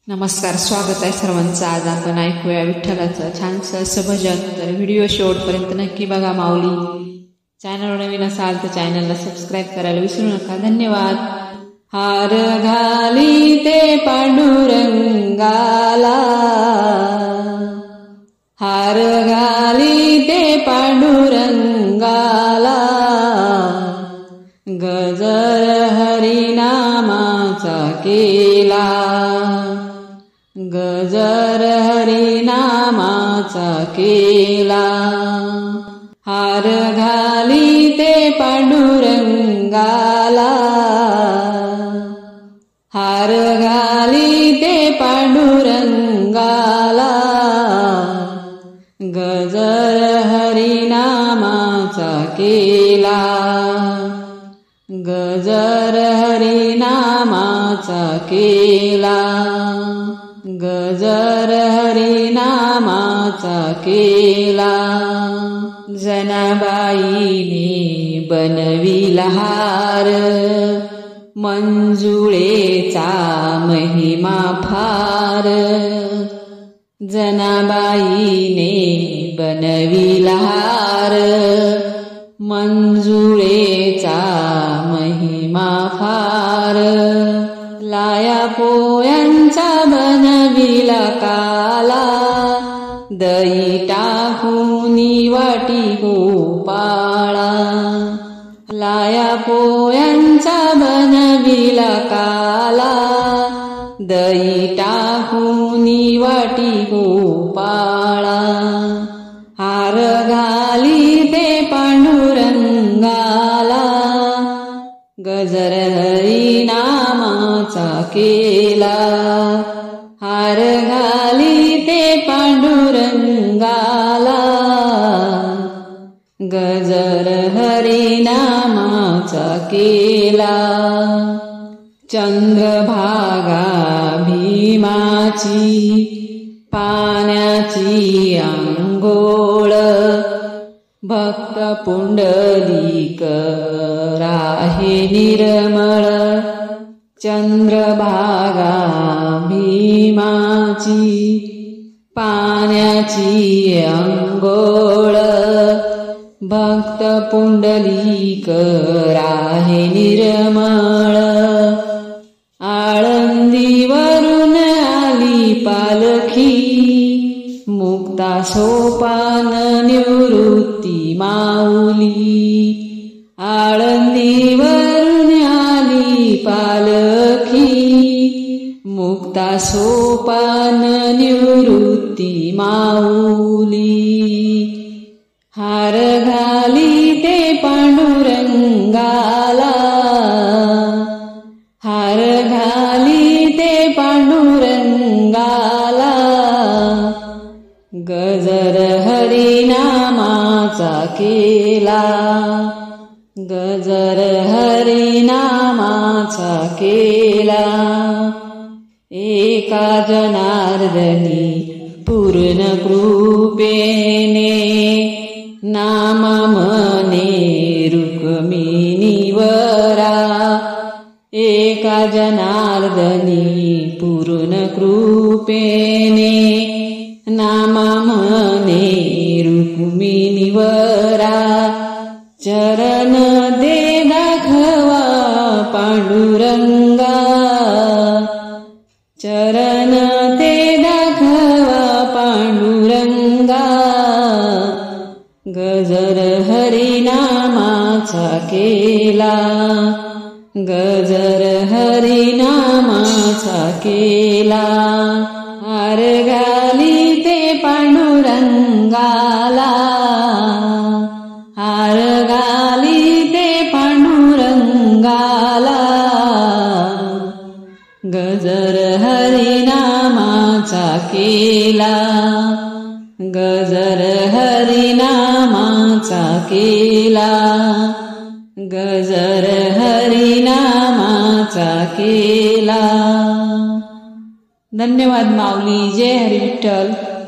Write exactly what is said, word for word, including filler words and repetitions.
नमस्कार, स्वागत आहे सर्वांचं। आज आपण ऐकूया विठ्ठलाचं छानसं असं भजन। तर व्हिडिओ शेवटपर्यंत नक्की बघा माऊली। चॅनलवर नवीन असाल तर चॅनलला सबस्क्राईब करायला विसरू नका। धन्यवाद। हार घाली ते पांडुरंगाला, हार घाली ते पांडुरंगाला, गजर हरिनामाचा केला, गजर हरिनामाचा केला। हार घाली ते पांडुरंगाला, हार घाली ते पांडुरंगाला, गजर हरिनामाचा केला, गजर हरिनामाचा केला, गजर हरिनामाचा केला। जनाबाईने बनविला हार, मंजुळेचा महिमा फार, जनाबाईने बनविला हार, मंजुळेचा महिमा फार। लाया पोयांचा बनविला काला, दही टाकून वाटी गोपाळा, लाया पोयांचा बनविला काला, दही टाकून वाटी गोपाळा। हार घाली ते पांडुरंगाला, गजर हरिनामाचा केला। हार घाली ते पांडुरंगाला, गजर हरिनामाचा केला। चंद्रभागा भीमाची, पाण्याची अंघोळ, भक्त पुंडलिक राहे निर्मळ। चंद्रभागा भीमाची, पाण्याची अंघोळ, भक्त पुंडलिक राहे निर्मळ। आळंदीवरून आली पालखी, मुक्ता सोपान निवृत्ती माऊली। आळंदीवरून आली पालखी, मुक्ता सोपान निवृत्ती माऊली। हार घाली ते पांडुरंगाला, हार घाली ते पांडुरंगाला, गजर हरिनामाचा केला, गजर हरिनामाचा केला। एका जनार्दनी पूर्ण कृपेने, नामा मने रुक्मिणीवरा। एका जनार्दनी पूर्ण कृपेने, नामा मने रुक्मिणीवरा। चरण दे दाखवा पांडुरंगा, चरण दे दाखवा पांडुरंगा, गजर हरिनामाचा केला, गजर हरिनामाचा केला। हार घाली ते पांडुरंगाला, हार घाली ते पांडुरंगाला, गजर हरिनामाचा केला, गजर हरिनामाचा केला, गजर हरिनामाचा केला। धन्यवाद माऊली। जय हरी विठ्ठल।